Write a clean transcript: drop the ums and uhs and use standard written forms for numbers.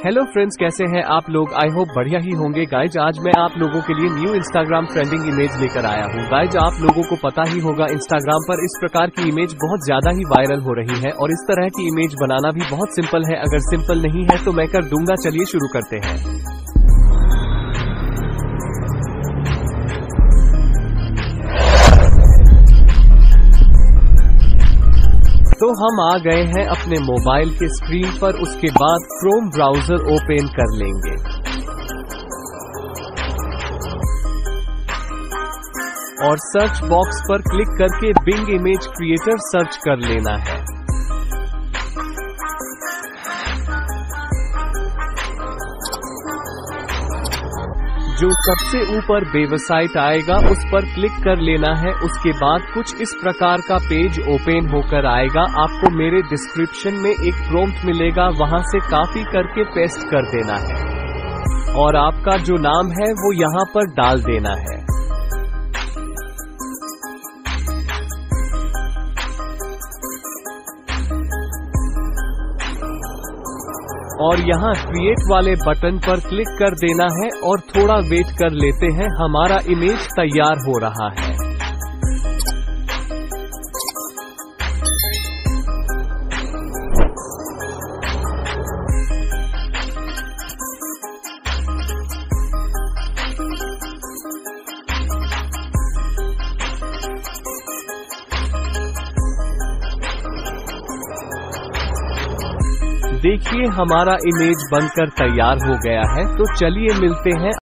Hello friends, कैसे हैं आप लोग? आई होप बढ़िया ही होंगे गाइज। आज मैं आप लोगों के लिए न्यू इंस्टाग्राम ट्रेंडिंग इमेज लेकर आया हूँ। गाइज, आप लोगों को पता ही होगा इंस्टाग्राम पर इस प्रकार की इमेज बहुत ज्यादा ही वायरल हो रही है और इस तरह की इमेज बनाना भी बहुत सिंपल है। अगर सिंपल नहीं है तो मैं कर दूंगा। चलिए शुरू करते हैं। तो हम आ गए हैं अपने मोबाइल के स्क्रीन पर। उसके बाद क्रोम ब्राउजर ओपन कर लेंगे और सर्च बॉक्स पर क्लिक करके बिंग इमेज क्रिएटर सर्च कर लेना है। जो सबसे ऊपर वेबसाइट आएगा उस पर क्लिक कर लेना है। उसके बाद कुछ इस प्रकार का पेज ओपन होकर आएगा। आपको मेरे डिस्क्रिप्शन में एक प्रॉम्प्ट मिलेगा, वहां से कॉपी करके पेस्ट कर देना है और आपका जो नाम है वो यहां पर डाल देना है। और यहाँ क्रिएट वाले बटन पर क्लिक कर देना है और थोड़ा वेट कर लेते हैं। हमारा इमेज तैयार हो रहा है। देखिए, हमारा इमेज बनकर तैयार हो गया है। तो चलिए मिलते हैं